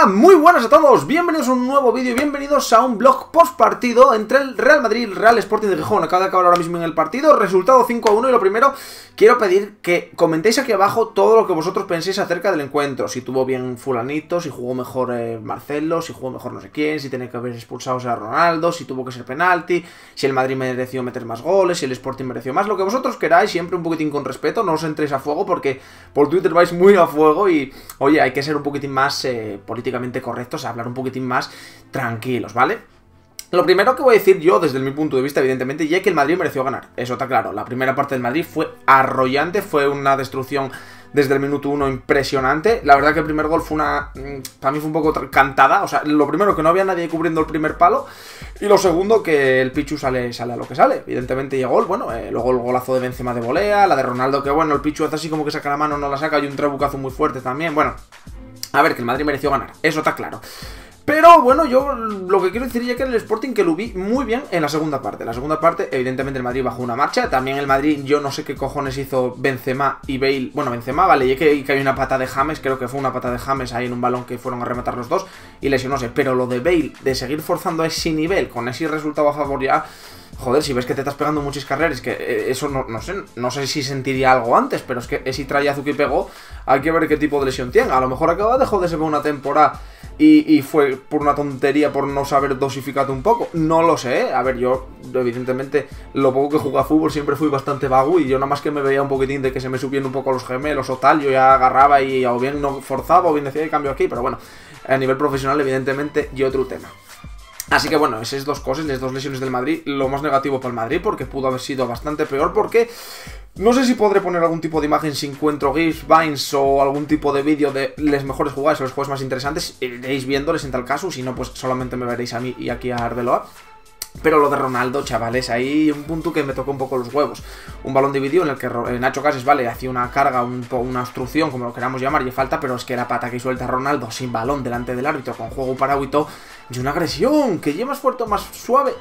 Hola, muy buenas a todos, bienvenidos a un nuevo vídeo y bienvenidos a un vlog post partido entre el Real Madrid y el Real Sporting de Gijón. Acaba de acabar ahora mismo en el partido, resultado 5-1 y lo primero, quiero pedir que comentéis aquí abajo todo lo que vosotros penséis acerca del encuentro. Si tuvo bien fulanito, si jugó mejor Marcelo, si jugó mejor no sé quién, si tiene que haber expulsado a Ronaldo, si tuvo que ser penalti, si el Madrid mereció meter más goles, si el Sporting mereció más, lo que vosotros queráis, siempre un poquitín con respeto, no os entréis a fuego porque por Twitter vais muy a fuego y, oye, hay que ser un poquitín más políticamente correctos, a hablar un poquitín más tranquilos, ¿vale? Lo primero que voy a decir yo, desde mi punto de vista, evidentemente, ya que el Madrid mereció ganar. Eso está claro. La primera parte del Madrid fue arrollante, fue una destrucción desde el minuto 1 impresionante. La verdad que el primer gol fue una... para mí fue un poco cantada. O sea, lo primero que no había nadie cubriendo el primer palo. Y lo segundo que el Pichu sale a lo que sale. Evidentemente llegó gol. Bueno, luego el golazo de Benzema de volea. La de Ronaldo que bueno, el Pichu hace así como que saca la mano, no la saca. Y un trabucazo muy fuerte también. Bueno, a ver, que el Madrid mereció ganar. Eso está claro. Pero bueno, yo lo que quiero decir ya que el Sporting que lo vi muy bien en la segunda parte. En la segunda parte, evidentemente el Madrid bajó una marcha. También el Madrid, yo no sé qué cojones hizo Benzema y Bale. Bueno, Benzema, vale, y que hay una pata de James, creo que fue una pata de James ahí en un balón que fueron a rematar los dos y lesionóse. Pero lo de Bale, de seguir forzando a ese nivel, con ese resultado a favor ya... Joder, si ves que te estás pegando muchas carreras, que eso no sé si sentiría algo antes, pero es que ese trayazo que pegó, hay que ver qué tipo de lesión tiene. A lo mejor acaba de joderse por una temporada y fue por una tontería, por no saber dosificarte un poco. No lo sé, ¿eh? A ver, yo, evidentemente, lo poco que jugué a fútbol siempre fui bastante vago y yo nada más que me veía un poquitín de que se me subían un poco los gemelos o tal, yo ya agarraba y o bien no forzaba o bien decía que cambio aquí, pero bueno, a nivel profesional, evidentemente, y otro tema. Así que bueno, esas dos cosas, las dos lesiones del Madrid, lo más negativo para el Madrid, porque pudo haber sido bastante peor, porque no sé si podré poner algún tipo de imagen si encuentro GIFs, Vines o algún tipo de vídeo de las mejores jugadas o los juegos más interesantes, iréis viéndoles en tal caso, si no pues solamente me veréis a mí y aquí a Arbeloa. Pero lo de Ronaldo, chavales, ahí un punto que me tocó un poco los huevos. Un balón dividido en el que Nacho Cases, vale, hacía una carga, una obstrucción, como lo queramos llamar, y falta, pero es que la pata que suelta Ronaldo sin balón delante del árbitro, con juego parado y todo, y una agresión, que lleve más fuerte o más suave,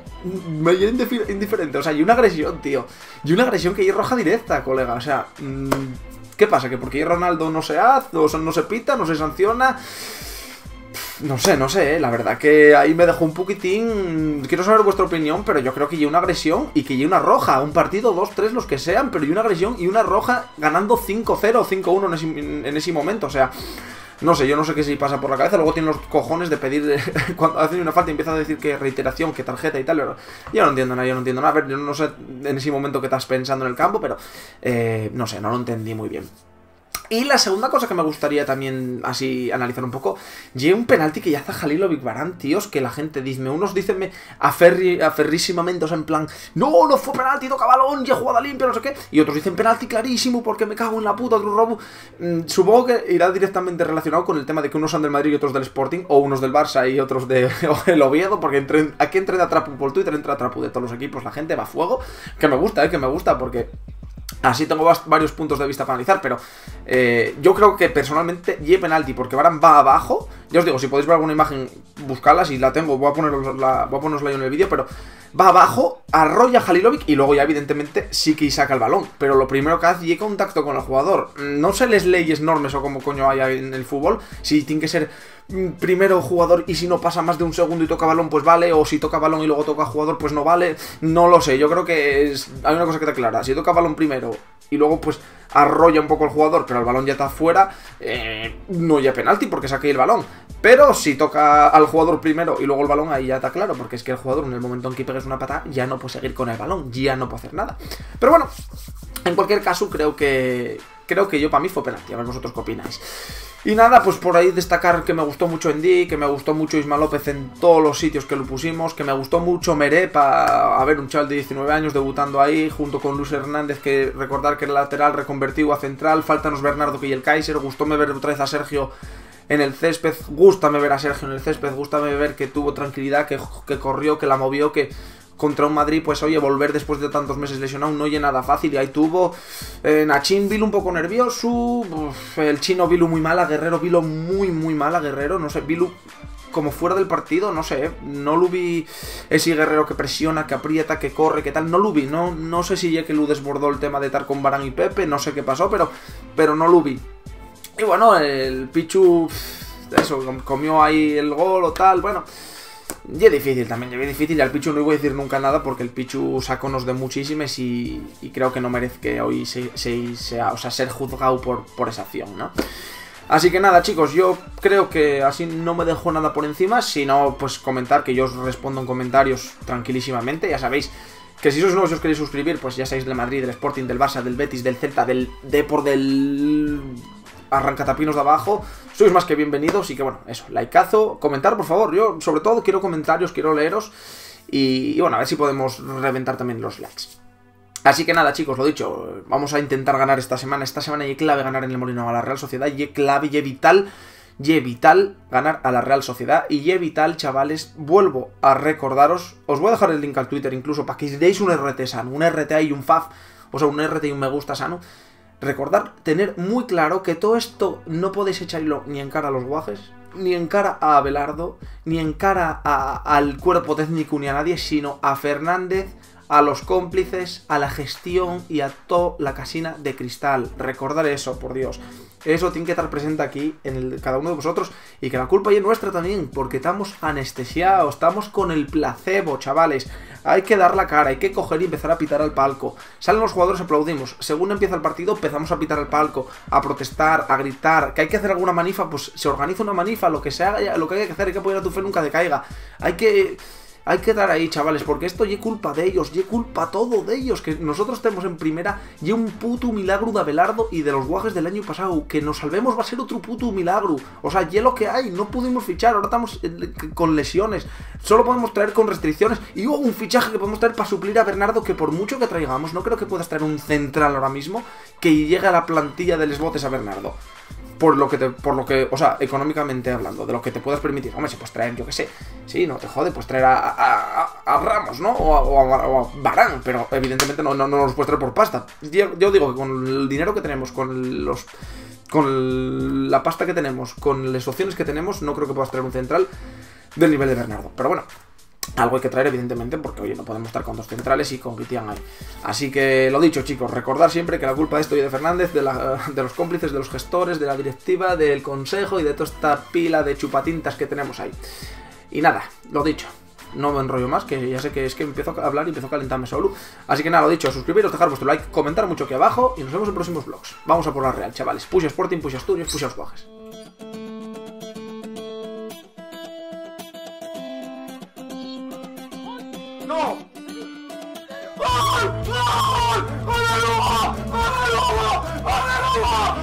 me indiferente, o sea, y una agresión, tío, y una agresión que es roja directa, colega, o sea, ¿qué pasa? ¿Que porque Ronaldo no se hace, o no se pita, no se sanciona? No sé, la verdad que ahí me dejó un poquitín... Quiero saber vuestra opinión, pero yo creo que lleva una agresión y que lleva una roja. Un partido, 2-3, los que sean, pero lleva una agresión y una roja ganando 5-0 o 5-1 en ese momento. O sea, no sé, yo no sé qué se pasa por la cabeza. Luego tiene los cojones de pedir... cuando hacen una falta y empieza a decir que reiteración, que tarjeta y tal. Pero yo no entiendo nada, A ver, yo no sé en ese momento qué estás pensando en el campo, pero... no sé, no lo entendí muy bien. Y la segunda cosa que me gustaría también así analizar un poco, llega un penalti que ya hace Halilovic Varane, tíos, que la gente dice, unos dicen aferrísimamente, o sea, en plan, no fue penalti, toca balón, ya jugada limpia, no sé qué, y otros dicen penalti clarísimo porque me cago en la puta, otro robo. Supongo que irá directamente relacionado con el tema de que unos son del Madrid y otros del Sporting, o unos del Barça y otros del Oviedo, porque aquí entra de Trapu por Twitter, entra Trapu de todos los equipos, la gente va a fuego, que me gusta, porque... Así tengo varios puntos de vista para analizar, pero yo creo que personalmente lleve penalti, porque Varane va abajo. Ya os digo, si podéis ver alguna imagen, buscadla, si la tengo, voy a ponerosla yo en el vídeo, pero va abajo, arrolla a Halilovic y luego ya evidentemente sí que saca el balón. Pero lo primero que hace es contacto con el jugador. No sé las leyes normes o como coño hay en el fútbol, si tiene que ser primero jugador y si no pasa más de un segundo y toca balón pues vale, o si toca balón y luego toca jugador pues no vale, no lo sé, yo creo que hay una cosa que está clara, si toca balón primero y luego pues arrolla un poco el jugador pero el balón ya está fuera, no ya penalti porque saqué el balón, pero si toca al jugador primero y luego el balón ahí ya está claro, porque es que el jugador en el momento en que pegues una patada ya no puede seguir con el balón, ya no puede hacer nada, pero bueno, en cualquier caso creo que yo para mí fue penalti, a ver vosotros qué opináis. Y nada, pues por ahí destacar que me gustó mucho Ndí, que me gustó mucho Isma López en todos los sitios que lo pusimos, que me gustó mucho Meré, a ver, un chaval de 19 años debutando ahí, junto con Luis Hernández, que recordar que era lateral reconvertido a central, faltanos Bernardo que y el Kaiser, gustóme ver otra vez a Sergio en el césped, gústame ver a Sergio en el césped, gústame ver que tuvo tranquilidad, que corrió, que la movió, que... Contra un Madrid, pues oye, volver después de tantos meses lesionado no oye nada fácil. Y ahí tuvo Nachín Vilu un poco nervioso, el chino Vilu muy mala, Guerrero Vilu muy mala, Guerrero, no sé, Vilu como fuera del partido, no sé, no lo vi ese Guerrero que presiona, que aprieta, que corre, que tal, no lo vi, no sé si ya que lo desbordó el tema de estar con Varane y Pepe, no sé qué pasó, pero no lo vi. Y bueno, el Pichu eso, comió ahí el gol o tal, bueno. Y es difícil también, es difícil. Y al Pichu no iba a decir nunca nada porque el Pichu sacó nos de muchísimas y creo que no merece que hoy sea ser juzgado por esa acción, ¿no? Así que nada, chicos, yo creo que así no me dejo nada por encima, sino pues comentar, que yo os respondo en comentarios tranquilísimamente. Ya sabéis que si sois nuevos y os queréis suscribir, pues ya sabéis del Madrid, del Sporting, del Barça, del Betis, del Celta, del Depor, del Arrancatapinos de abajo, sois más que bienvenidos. Y que bueno, eso, likeazo, comentar por favor, yo sobre todo quiero comentarios, quiero leeros y bueno, a ver si podemos reventar también los likes. Así que nada, chicos, lo dicho, vamos a intentar ganar esta semana y es clave ganar en el Molinón a la Real Sociedad, y es clave y es vital ganar a la Real Sociedad, y es vital, chavales, vuelvo a recordaros, os voy a dejar el link al Twitter incluso para que deis un RT sano, un RT y un fab, o sea, un RT y un me gusta sano. Recordar, tener muy claro que todo esto no podéis echarlo ni en cara a los guajes, ni en cara a Abelardo, ni en cara al cuerpo técnico ni a nadie, sino a Fernández, a los cómplices, a la gestión y a toda la casina de cristal. Recordar eso, por Dios. Eso tiene que estar presente aquí en cada uno de vosotros, y que la culpa es nuestra también, porque estamos anestesiados, estamos con el placebo, chavales. Hay que dar la cara, hay que coger y empezar a pitar al palco. Salen los jugadores, aplaudimos. Según empieza el partido, empezamos a pitar al palco, a protestar, a gritar. Que hay que hacer alguna manifa, pues se organiza una manifa, lo que sea, lo que hay que hacer, hay que apoyar a tu fe nunca decaiga. Hay que estar ahí, chavales, porque esto es culpa de ellos, es culpa todo de ellos. Que nosotros estemos en primera, y un puto milagro de Abelardo y de los guajes del año pasado. Que nos salvemos va a ser otro puto milagro. O sea, ya lo que hay, no pudimos fichar, ahora estamos con lesiones, solo podemos traer con restricciones. Y un fichaje que podemos traer para suplir a Bernardo, que por mucho que traigamos, no creo que puedas traer un central ahora mismo que llegue a la plantilla de Les Botes a Bernardo. Por lo que, o sea, económicamente hablando, de lo que te puedas permitir. Hombre, si puedes traer, yo que sé, sí, no te jode, pues traer a Ramos, ¿no? O a Varane, pero evidentemente no los puedes traer por pasta. Yo digo que con el dinero que tenemos, con la pasta que tenemos, con las opciones que tenemos, no creo que puedas traer un central del nivel de Bernardo. Pero bueno, algo hay que traer, evidentemente, porque oye, no podemos estar con dos centrales y con Guitián ahí. Así que lo dicho, chicos, recordar siempre que la culpa de esto es de Fernández, de los cómplices, de los gestores, de la directiva, del consejo y de toda esta pila de chupatintas que tenemos ahí. Y nada, lo dicho, no me enrollo más, que ya sé que es que empiezo a hablar y empiezo a calentarme solo. Así que nada, lo dicho, suscribiros, dejar vuestro like, comentar mucho aquí abajo y nos vemos en próximos vlogs. Vamos a por la Real, chavales. Push Sporting, push Asturias, push los guajes. ¡No! ¡Gol! ¡Gol! ¡Aleluya! ¡Aleluya! ¡Aleluya!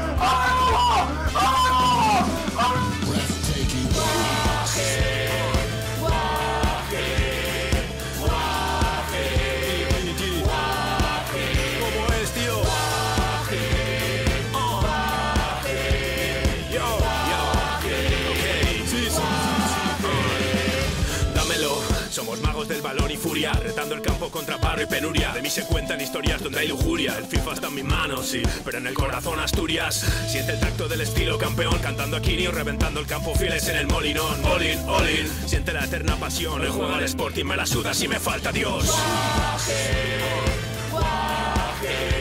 Somos magos del balón y furia, retando el campo contra barro y penuria. De mí se cuentan historias donde hay lujuria. El FIFA está en mis manos, sí, pero en el corazón Asturias. Siente el tacto del estilo campeón, cantando a Kini o reventando el campo fieles en el Molinón. All in, all in, siente la eterna pasión. El juego al Sporting me la suda si me falta Dios. Guaje, guaje.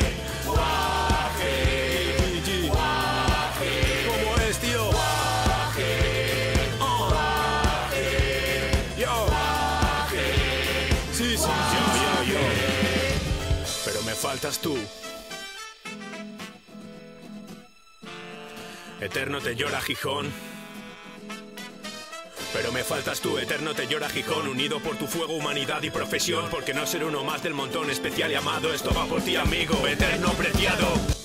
Pero me faltas tú. Eterno te llora Gijón. Pero me faltas tú, eterno te llora Gijón. Unido por tu fuego, humanidad y profesión. Porque no ser uno más del montón especial y amado. Esto va por ti, amigo, eterno preciado.